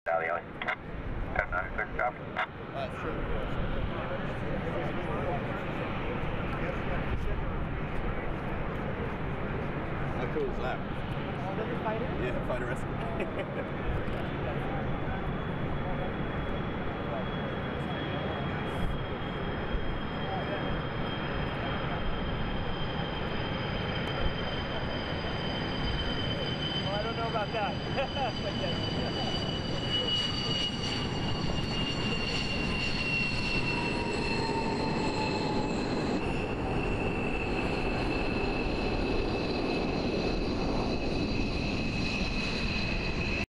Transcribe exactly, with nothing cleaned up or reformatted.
Alley, alley. ten nine, clear, copy. Uh, sure. How cool is that? The fighter? Yeah, fighter rescue. Well, I don't know about that. But yes.